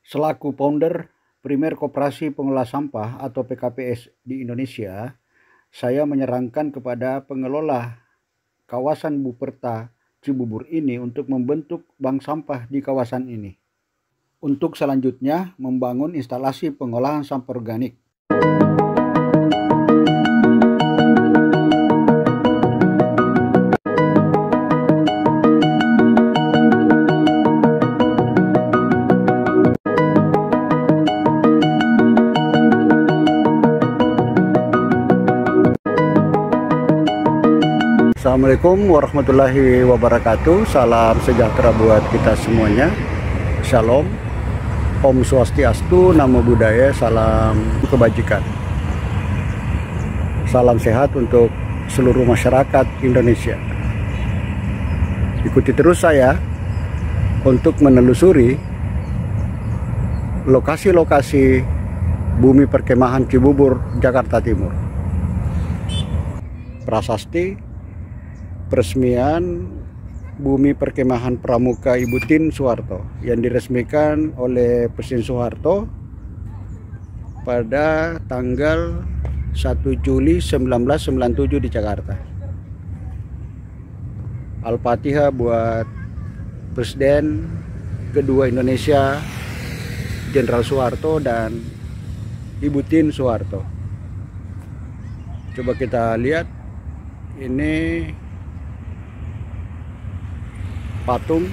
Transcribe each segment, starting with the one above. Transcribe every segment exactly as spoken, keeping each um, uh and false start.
Selaku founder Primer Koperasi Pengelola Sampah atau P K P S di Indonesia, saya menyarankan kepada pengelola kawasan Buperta Cibubur ini untuk membentuk bank sampah di kawasan ini. Untuk selanjutnya membangun instalasi pengolahan sampah organik. Assalamualaikum warahmatullahi wabarakatuh. Salam sejahtera buat kita semuanya. Shalom, Om Swastiastu, Namo Buddhaya, salam kebajikan. Salam sehat untuk seluruh masyarakat Indonesia. Ikuti terus saya untuk menelusuri lokasi-lokasi bumi perkemahan Cibubur, Jakarta Timur. Prasasti peresmian bumi perkemahan Pramuka Ibu Tien Soeharto yang diresmikan oleh Presiden Soeharto pada tanggal satu Juli seribu sembilan ratus sembilan puluh tujuh di Jakarta. Al-Fatihah buat Presiden kedua Indonesia Jenderal Soeharto dan Ibu Tien Soeharto. Coba kita lihat, ini patung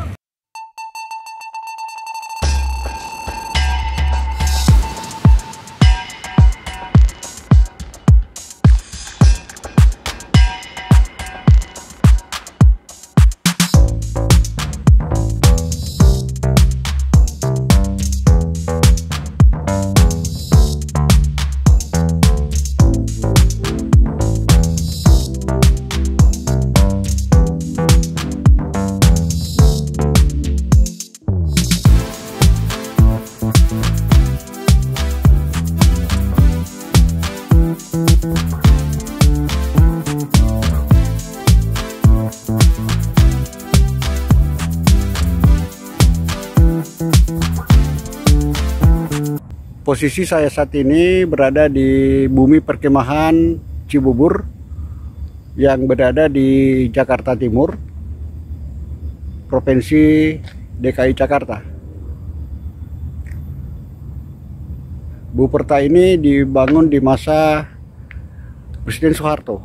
Posisi saya saat ini berada di bumi perkemahan Cibubur yang berada di Jakarta Timur, Provinsi D K I Jakarta. Buperta ini dibangun di masa Presiden Soeharto.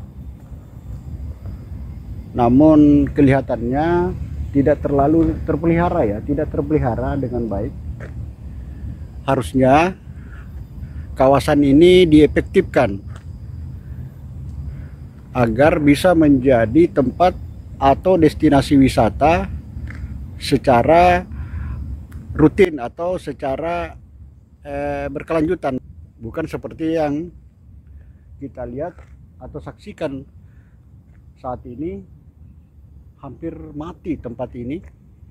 Namun kelihatannya tidak terlalu terpelihara ya, tidak terpelihara dengan baik. Harusnya kawasan ini diefektifkan agar bisa menjadi tempat atau destinasi wisata secara rutin atau secara eh, berkelanjutan, bukan seperti yang kita lihat atau saksikan saat ini. Hampir mati tempat ini,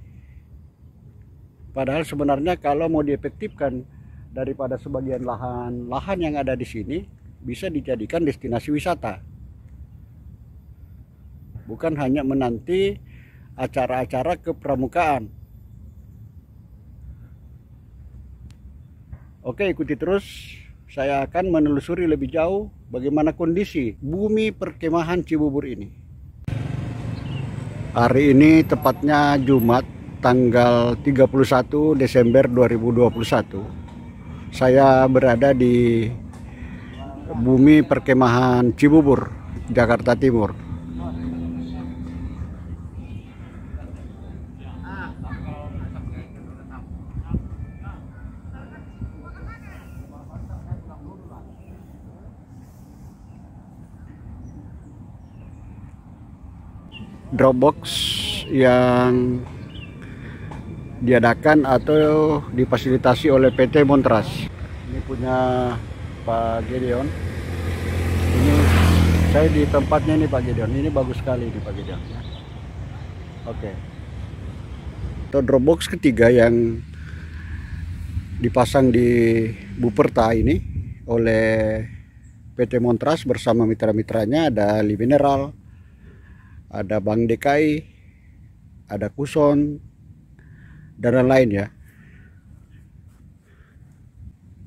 padahal sebenarnya kalau mau diefektifkan, daripada sebagian lahan lahan yang ada di sini bisa dijadikan destinasi wisata, bukan hanya menanti acara-acara kepramukaan. Oke, ikuti terus, saya akan menelusuri lebih jauh bagaimana kondisi bumi perkemahan Cibubur ini. Hari ini tepatnya Jumat tanggal tiga puluh satu Desember dua ribu dua puluh satu. Saya berada di bumi perkemahan Cibubur, Jakarta Timur. Dropbox yang diadakan atau difasilitasi oleh P T Montras. Ini punya Pak Gideon. Ini saya di tempatnya ini Pak Gideon. Ini bagus sekali di Pak Gideon. Oke. Atau Dropbox ketiga yang dipasang di Buperta ini oleh P T Montras bersama mitra-mitranya, ada Limineral, ada Bank D K I, ada Kuson, dan lain-lain ya.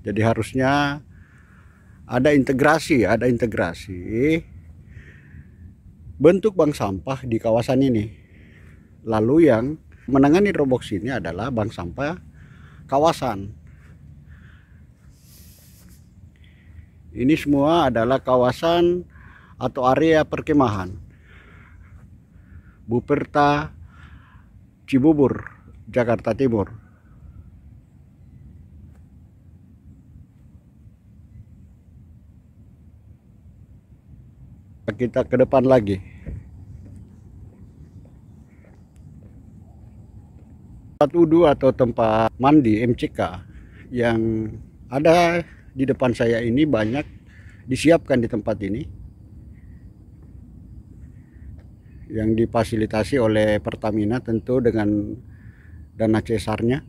Jadi harusnya ada integrasi, ada integrasi bentuk bank sampah di kawasan ini. Lalu yang menangani Dropbox ini adalah bank sampah kawasan. Ini semua adalah kawasan atau area perkemahan Buperta Cibubur, Jakarta Timur. Kita ke depan lagi. Tempat wudhu atau tempat mandi M C K yang ada di depan saya ini banyak disiapkan di tempat ini, yang difasilitasi oleh Pertamina tentu dengan dana C S R-nya.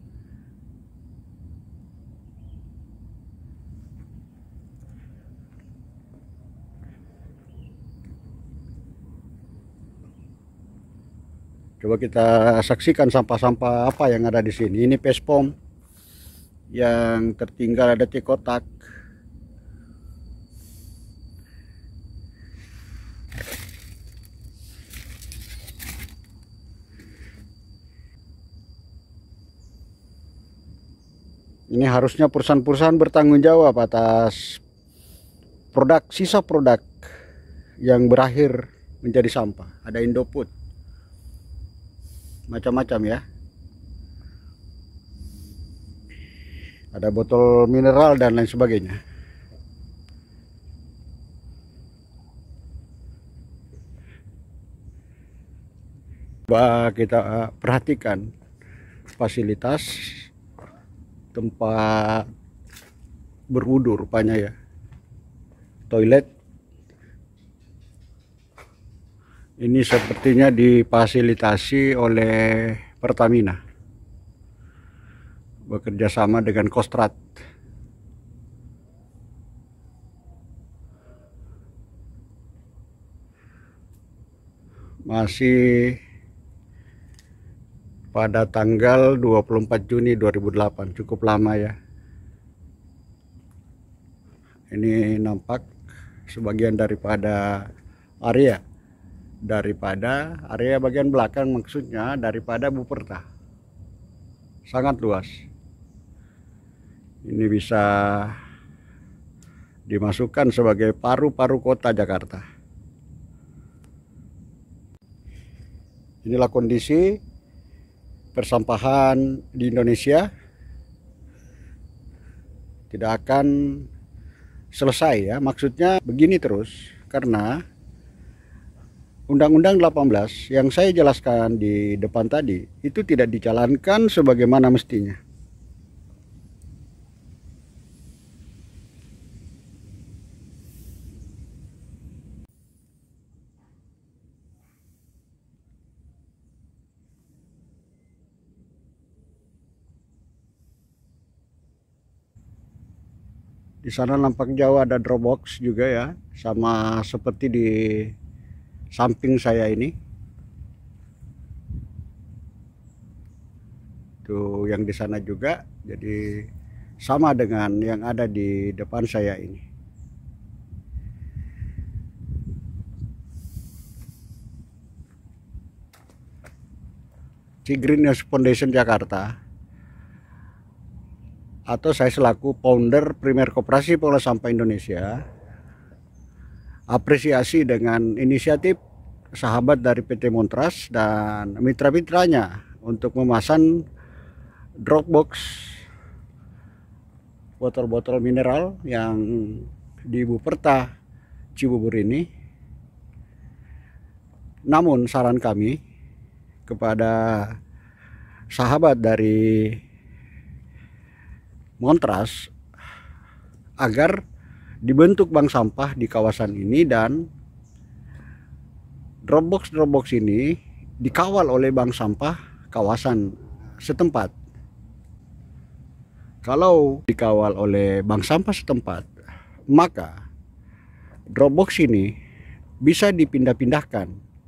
Coba kita saksikan sampah-sampah apa yang ada di sini. Ini Pespom yang tertinggal ada di kotak. Ini harusnya perusahaan-perusahaan bertanggung jawab atas produk, sisa produk yang berakhir menjadi sampah. Ada Indofood, macam-macam ya. Ada botol mineral dan lain sebagainya. Coba kita perhatikan fasilitas tempat berwudu rupanya ya. Toilet ini sepertinya difasilitasi oleh Pertamina, bekerja sama dengan Kostrad. Masih pada tanggal dua puluh empat Juni dua ribu delapan, cukup lama ya. Ini nampak sebagian daripada area daripada area bagian belakang, maksudnya daripada Buperta. Sangat luas. Ini bisa dimasukkan sebagai paru-paru kota Jakarta. Inilah kondisi persampahan di Indonesia. Tidak akan selesai ya, maksudnya begini terus, karena Undang-Undang delapan belas yang saya jelaskan di depan tadi itu tidak dijalankan sebagaimana mestinya. Di sana nampak jauh ada Dropbox juga ya, sama seperti di samping saya ini. Tuh yang di sana juga, jadi sama dengan yang ada di depan saya ini. Sea Green Foundation Jakarta, atau saya selaku founder Primer Koperasi Pengelola Sampah Indonesia, apresiasi dengan inisiatif sahabat dari P T Montras dan mitra-mitranya untuk memasang Dropbox botol-botol mineral yang di Buperta Cibubur ini. Namun saran kami kepada sahabat dari Montras agar dibentuk bank sampah di kawasan ini dan Dropbox-Dropbox ini dikawal oleh bank sampah kawasan setempat. Kalau dikawal oleh bank sampah setempat, maka Dropbox ini bisa dipindah-pindahkan.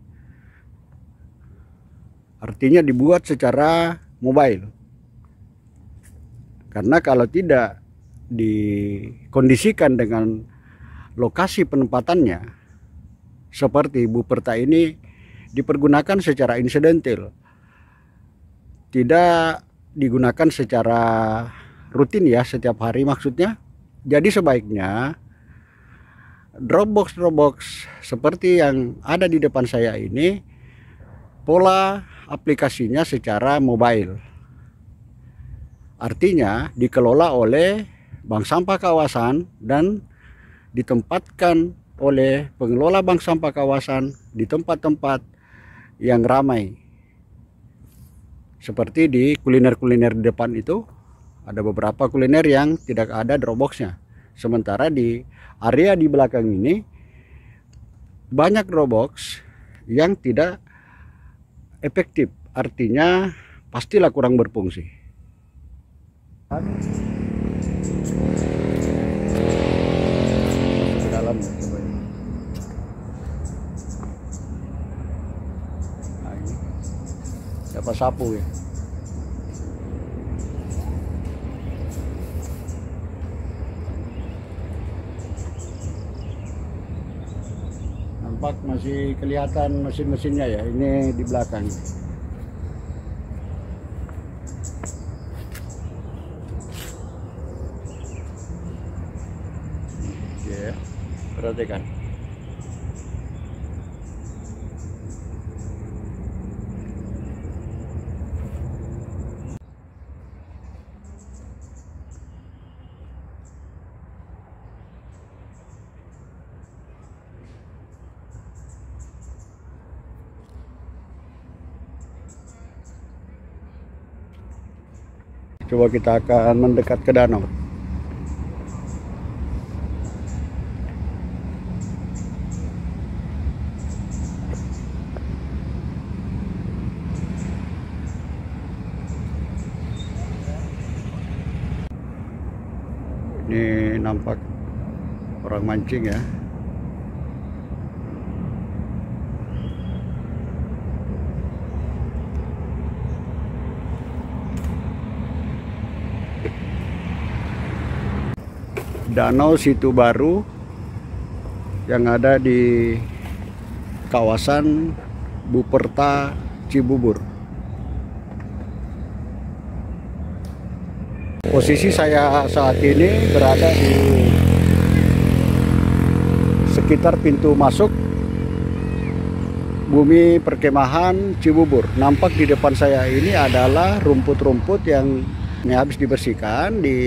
Artinya dibuat secara mobile. Karena kalau tidak dikondisikan dengan lokasi penempatannya, seperti Buperta ini dipergunakan secara insidental, tidak digunakan secara rutin ya, setiap hari maksudnya. Jadi sebaiknya Dropbox Dropbox seperti yang ada di depan saya ini, pola aplikasinya secara mobile, artinya dikelola oleh bank sampah kawasan dan ditempatkan oleh pengelola bank sampah kawasan di tempat-tempat yang ramai. Seperti di kuliner-kuliner di depan itu, ada beberapa kuliner yang tidak ada Dropboxnya. Sementara di area di belakang ini banyak Dropbox yang tidak efektif, artinya pastilah kurang berfungsi. Ke dalam ya, coba ini. Nah, ini siapa sapu ya. Nampak masih kelihatan mesin-mesinnya ya, ini di belakang. Oke, perhatikan. Coba kita akan mendekat ke danau. Ini nampak orang mancing ya. Danau Situ Baru yang ada di kawasan Buperta Cibubur. Posisi saya saat ini berada di sekitar pintu masuk Bumi Perkemahan Cibubur. Nampak di depan saya ini adalah rumput-rumput yang ini habis dibersihkan, di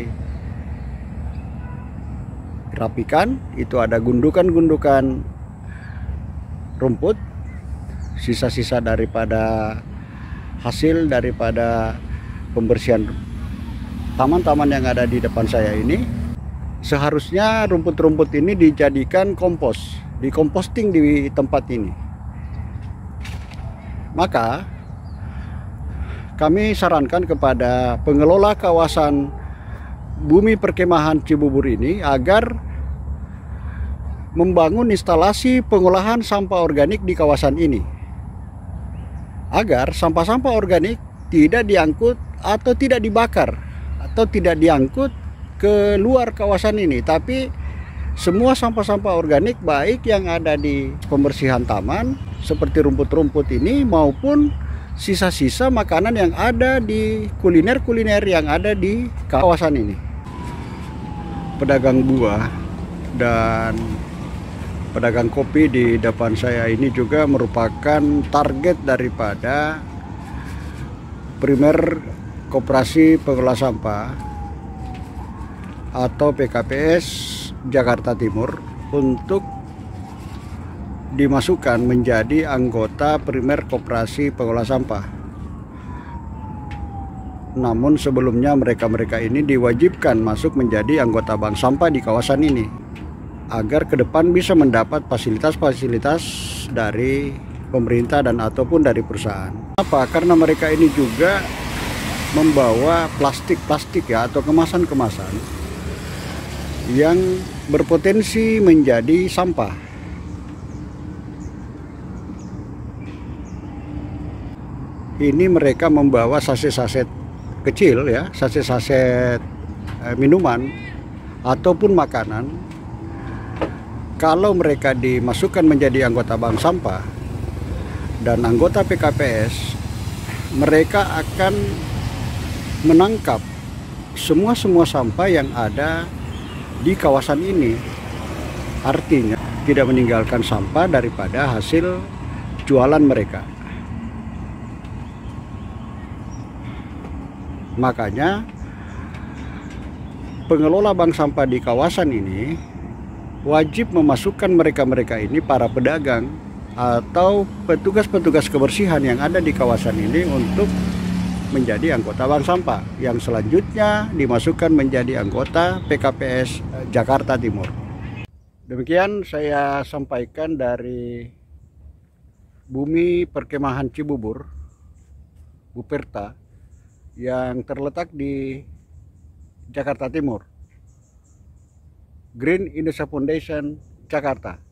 rapikan. Itu ada gundukan-gundukan rumput, sisa-sisa daripada hasil daripada pembersihan taman-taman yang ada di depan saya ini. Seharusnya rumput-rumput ini dijadikan kompos, dikomposting di tempat ini. Maka kami sarankan kepada pengelola kawasan Bumi Perkemahan Cibubur ini agar membangun instalasi pengolahan sampah organik di kawasan ini, agar sampah-sampah organik tidak diangkut atau tidak dibakar atau tidak diangkut ke luar kawasan ini, tapi semua sampah-sampah organik baik yang ada di pembersihan taman seperti rumput-rumput ini maupun sisa-sisa makanan yang ada di kuliner-kuliner yang ada di kawasan ini. Pedagang buah dan pedagang kopi di depan saya ini juga merupakan target daripada Primer Koperasi Pengelola Sampah atau P K P S Jakarta Timur untuk dimasukkan menjadi anggota Primer Koperasi Pengelola Sampah. Namun sebelumnya mereka-mereka ini diwajibkan masuk menjadi anggota bank sampah di kawasan ini, agar ke depan bisa mendapat fasilitas-fasilitas dari pemerintah dan ataupun dari perusahaan. Apa? Karena mereka ini juga membawa plastik-plastik ya, atau kemasan-kemasan yang berpotensi menjadi sampah. Ini mereka membawa saset-saset kecil ya, saset-saset eh, minuman ataupun makanan, kalau mereka dimasukkan menjadi anggota bank sampah dan anggota P K P S, mereka akan menangkap semua-semua sampah yang ada di kawasan ini. Artinya tidak meninggalkan sampah daripada hasil jualan mereka. Makanya pengelola bank sampah di kawasan ini wajib memasukkan mereka-mereka ini, para pedagang atau petugas-petugas kebersihan yang ada di kawasan ini, untuk menjadi anggota bank sampah, yang selanjutnya dimasukkan menjadi anggota P K P S Jakarta Timur. Demikian saya sampaikan dari Bumi Perkemahan Cibubur, Buperta, yang terletak di Jakarta Timur. Green Indonesia Foundation, Jakarta.